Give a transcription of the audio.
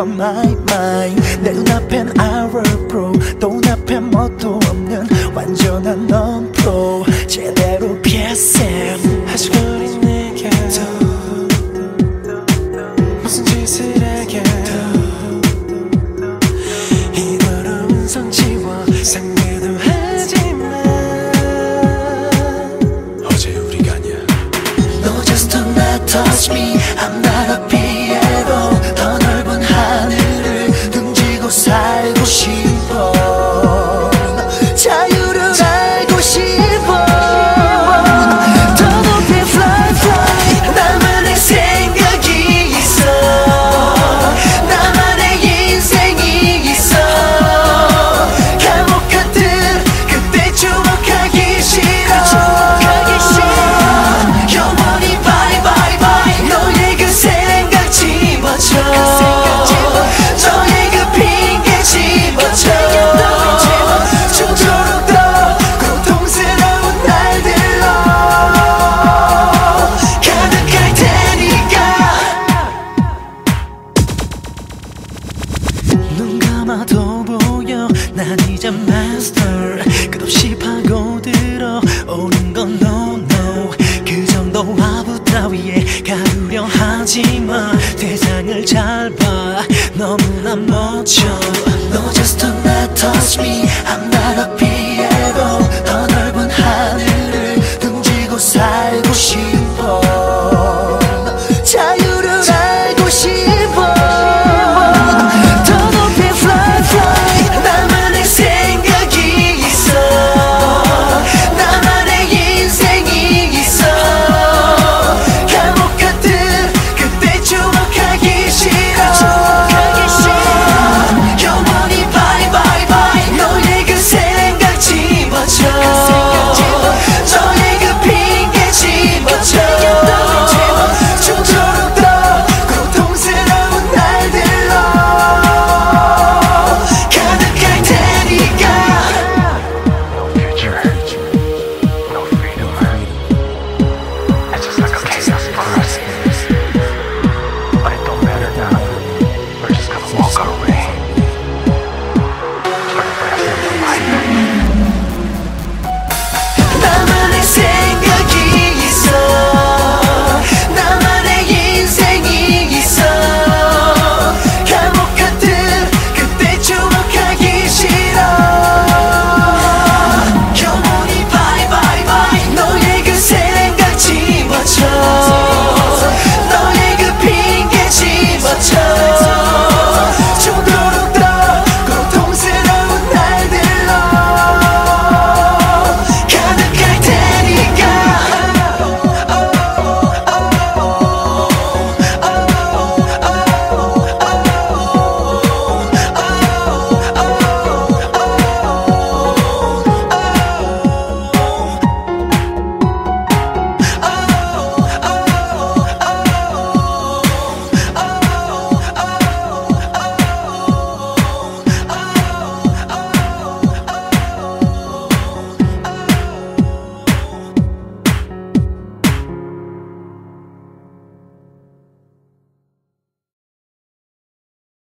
넌 my mind. 내 눈앞엔 Our Pro, 또 눈앞엔 뭣도 없는 완전한 넌 프로. 제대로 PSM. 아직 어린 내게도 무슨 짓을 하게도 이 더러운 성취와 상대도 하지만 어제 우리가 아니야. No, just do not touch me. I'm not a Piero. 더 넓은 하늘을 등지고 살고 싶어. 자유를 알고 싶어. 더 높이 fly fly. 나만의 생각이 있어. 나만의 인생이 있어. 감옥 같은 그때 추억하기 싫어. 영원히 bye bye bye. 너의 그 생각 집어쳐. 너의 그 핑계 집어쳐. 죽도록 더 고통스러운 날들로 가득할 테니까. 눈 감아도 보여 난 이제 master.